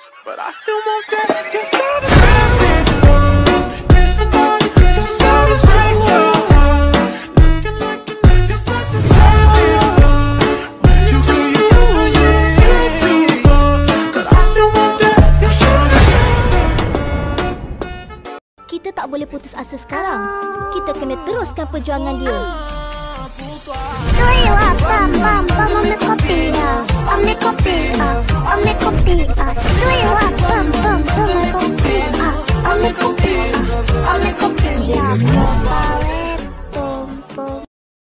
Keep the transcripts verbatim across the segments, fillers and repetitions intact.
but I still want that. Just try to grab it. There's somebody, there's somebody right now. Looking like you, you're such a savage. You do you, you do you, cause I still want that. You should have. Kita tak boleh putus asa sekarang. Kita kena teruskan perjuangan dia. Three, one, bam, bam, bam, ambil kopi, ah, ambil kopi, ah, ambil kopi, ah. Three, one, bam, bam, ambil kopi, ah, ambil kopi, ah, ambil kopi, ah. Boom, boom.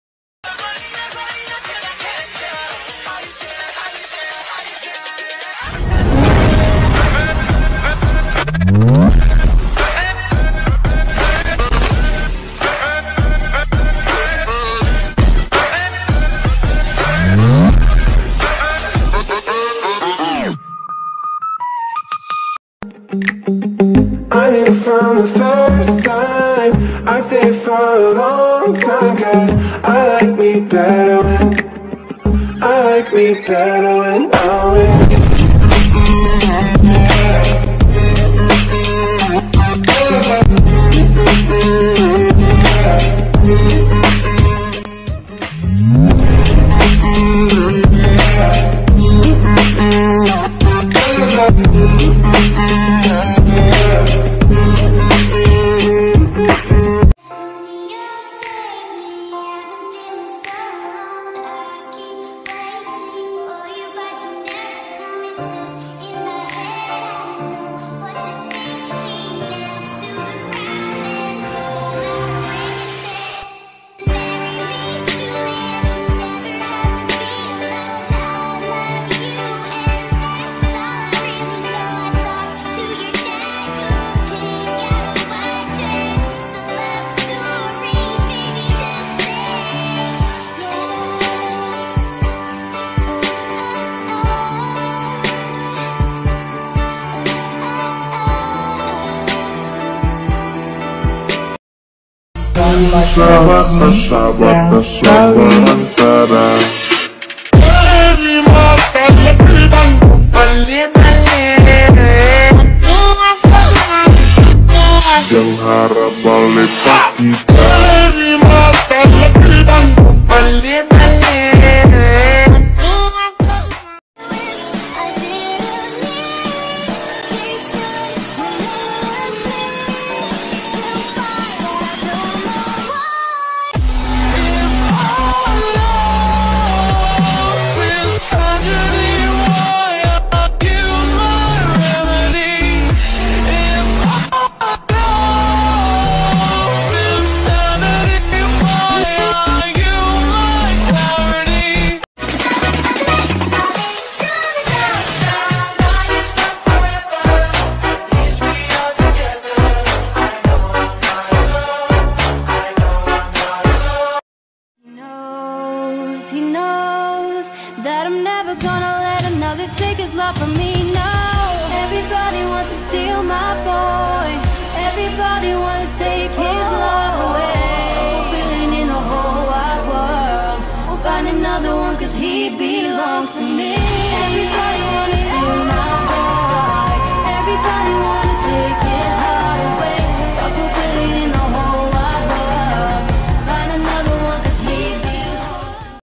I knew from the first time, I stayed for a long time, cause I like me better when, I like me better when I'm with you. Sahabat, sahabat, sahabat antara yang harap balik kita. That I'm never gonna let another take his love from